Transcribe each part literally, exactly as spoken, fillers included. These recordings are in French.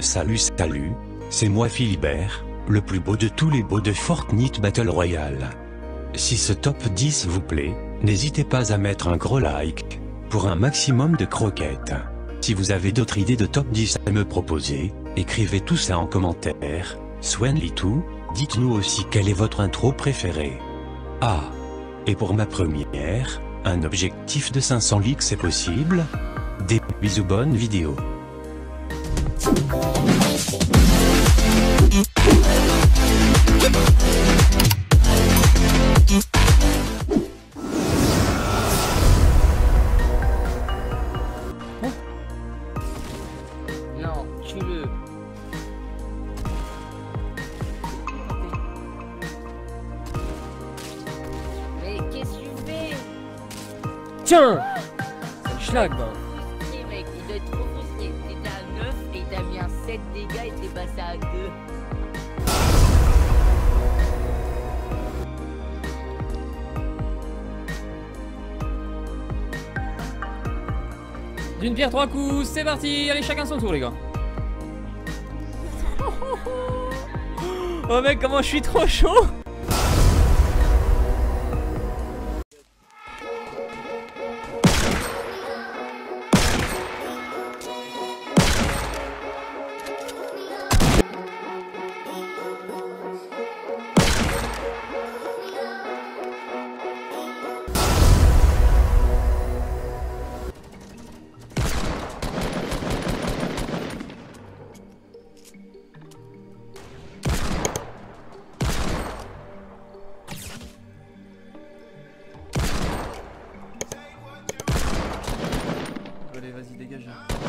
Salut salut, c'est moi Philibert, le plus beau de tous les beaux de Fortnite Battle Royale. Si ce top dix vous plaît, n'hésitez pas à mettre un gros like, pour un maximum de croquettes. Si vous avez d'autres idées de top dix à me proposer, écrivez tout ça en commentaire. Swenlitou, dites-nous aussi quelle est votre intro préférée. Ah, et pour ma première, un objectif de cinq cents likes c'est possible? Des bisous, bonne vidéo. Non, tue-le. Mais qu'est-ce que tu fais? Tiens, schlag, bah. Frustré, mec, il doit être trop frustré. T'étais à neuf et t'as mis un sept dégâts et t'es passé à deux. D'une pierre trois coups, c'est parti. Allez, chacun son tour, les gars. Oh mec, comment je suis trop chaud. Allez, vas-y, dégage.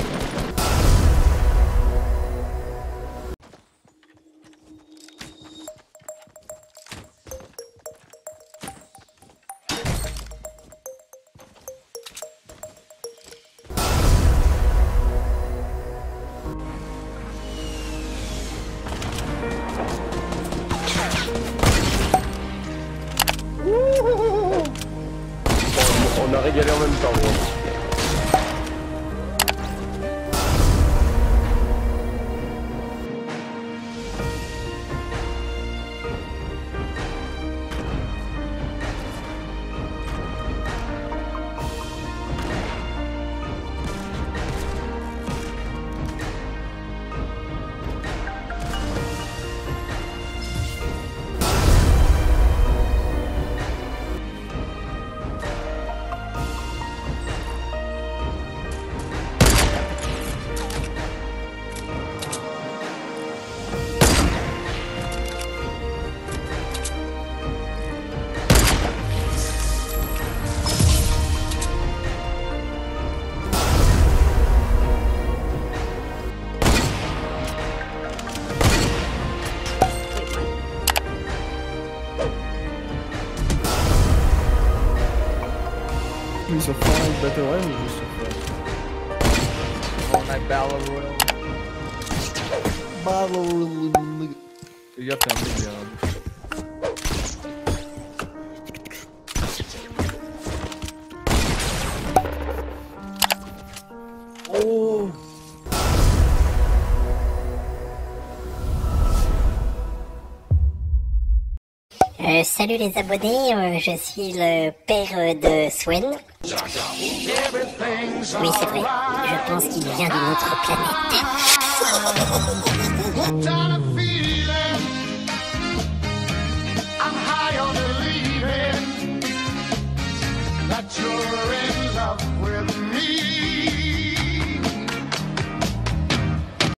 On a régalé en même temps, gros. Oui, sur Fortnite Battle Royale ou juste sur Fortnite Battle Royale. Battle. Les gars, t'es un mec, gars. Oh. Euh, salut les abonnés, euh, je suis le père euh, de Swen. Oui, c'est vrai, je pense qu'il vient d'une autre planète.